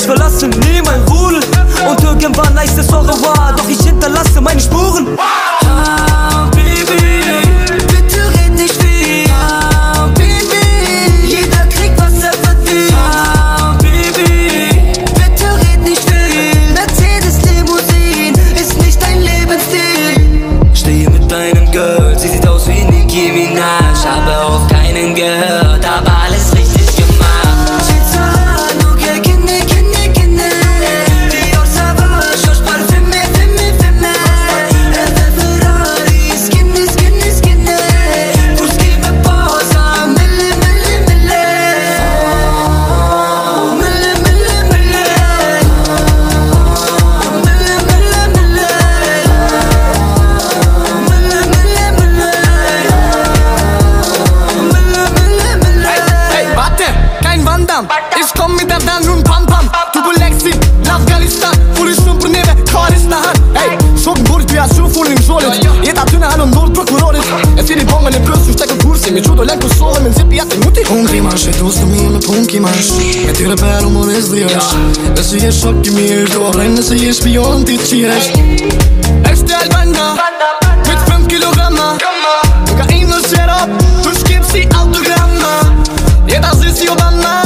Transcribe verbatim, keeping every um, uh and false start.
verlasse nie mein Rudel. Und irgendwann heißt es au revoir, doch ich hinterlasse meine Spuren. Ah, Baby, bitte red nicht viel. Ah, Baby, jeder kriegt, was er verdient. Ah, Baby, bitte red nicht viel. Mercedes Limousine ist nicht dein Lebensstil. Stehe mit deinem Girl, sie sieht aus wie Nicki Minaj. Habe auf keinen gehört, aber alles richtig gemacht. Ich komm mit Dardan und Pam Pam. Du belegst ihn, Afghanistan, wo die Schnumpern nehmen, Kar ist nach Hand. Ey, Schoben, Burg, wie ein Schulful im Scholit. Jeder Tüne an und null Prokurorit. Es wird die Bomben in Plus, du steckst Kursi. Mit Judo, Lenko, Sole, mit Zippi, hat die Mutti. Hungrig, Marsch, ich tust du mir mit Punky, Marsch. Mit ihrer Perle, man ist die Rösch. Das ist ihr Schock, die mir, du auch rein, das ist ihr Spion, die Tschirech. Echte Albanda, mit fünf Kilogramm. Kokain und Serap, du gibst die Autogramme. Jeder ist die Obama.